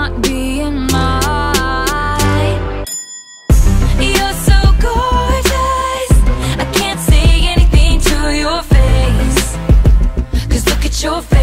not being mine. You're so gorgeous, I can't say anything to your face, 'cause look at your face.